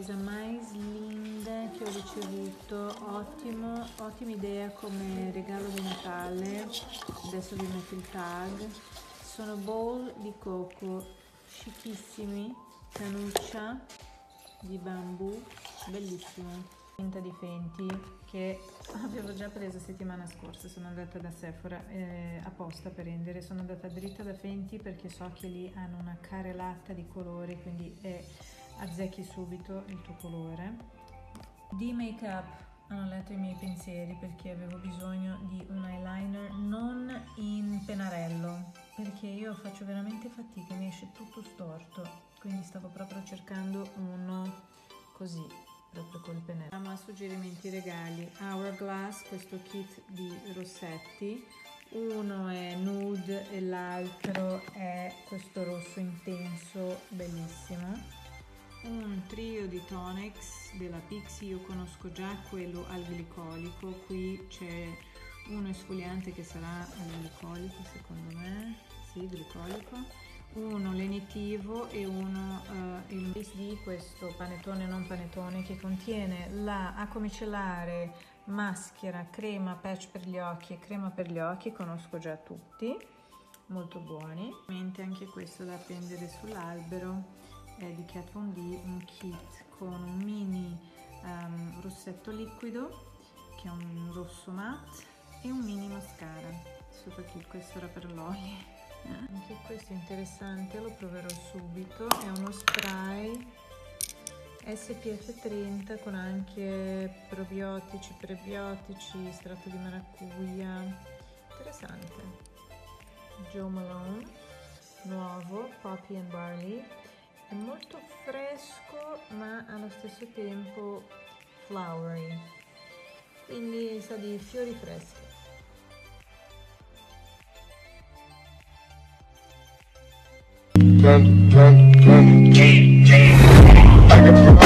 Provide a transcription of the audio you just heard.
presa Mais Linde che ho ricevuto, ottima idea come regalo di Natale, adesso vi metto il tag. Sono bowl di cocco, scicchissimi, canuccia di bambù, bellissimo. Tinta di Fenty che avevo già preso settimana scorsa, sono andata da Sephora apposta per prendere, sono andata dritta da Fenty perché so che lì hanno una carrellata di colori, quindi azzecchi subito il tuo colore. Di make up hanno letto i miei pensieri perché avevo bisogno di un eyeliner non in pennarello, perché io faccio veramente fatica, mi esce tutto storto, quindi stavo proprio cercando uno così, proprio col pennello. Andiamo a suggerimenti regali. Hourglass, questo kit di rossetti, uno è nude e l'altro è questo rosso intenso, bellissimo. Un trio di tonics della Pixi, io conosco già quello al glicolico, qui c'è uno esfoliante che sarà al glicolico secondo me, sì, glicolico, uno lenitivo e uno il base di questo panettone non panettone che contiene la acqua micellare, maschera, crema, patch per gli occhi e crema per gli occhi, conosco già tutti, molto buoni. Anche questo da appendere sull'albero è di Kat Von D, un kit con un mini rossetto liquido che è un rosso matte e un mini mascara sotto qui, questo era per l'olio. Anche questo è interessante, lo proverò subito, è uno spray SPF 30 con anche probiotici, prebiotici, estratto di maracuglia, interessante. Jo Malone, nuovo, Poppy and Barley, è molto fresco ma allo stesso tempo flowery, quindi sa di fiori freschi. I